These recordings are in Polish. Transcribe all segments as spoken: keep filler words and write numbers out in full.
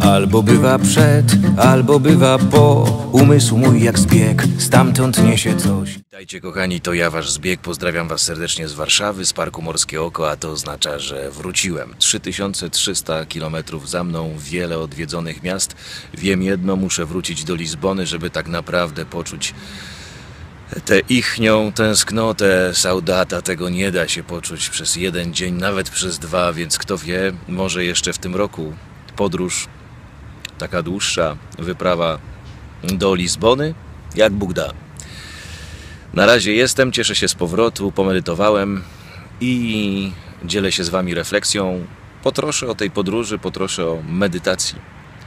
Albo bywa przed, albo bywa po. Umysł mój jak zbieg, stamtąd niesie coś. Witajcie kochani, to ja wasz Zbieg. Pozdrawiam was serdecznie z Warszawy, z Parku Morskie Oko, a to oznacza, że wróciłem. trzy tysiące trzysta kilometrów za mną, wiele odwiedzonych miast. Wiem jedno, muszę wrócić do Lizbony, żeby tak naprawdę poczuć tę ichnią tęsknotę, saudata. Tego nie da się poczuć przez jeden dzień, nawet przez dwa, więc kto wie, może jeszcze w tym roku podróż, taka dłuższa wyprawa do Lizbony, jak Bóg da. Na razie jestem, cieszę się z powrotu, pomedytowałem i dzielę się z wami refleksją. Potroszę o tej podróży, potroszę o medytacji.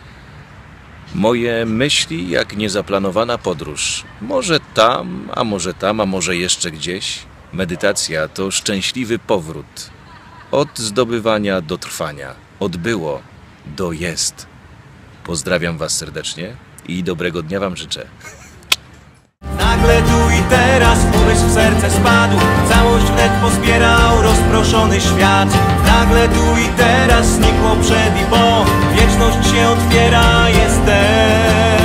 Moje myśli jak niezaplanowana podróż. Może tam, a może tam, a może jeszcze gdzieś. Medytacja to szczęśliwy powrót. Od zdobywania do trwania. Od było do jest. Pozdrawiam was serdecznie i dobrego dnia wam życzę. Nagle tu i teraz umysł w serce spadł, całość wnet pozbierał rozproszony świat. Nagle tu i teraz znikło przed i po, wieczność się otwiera, jestem.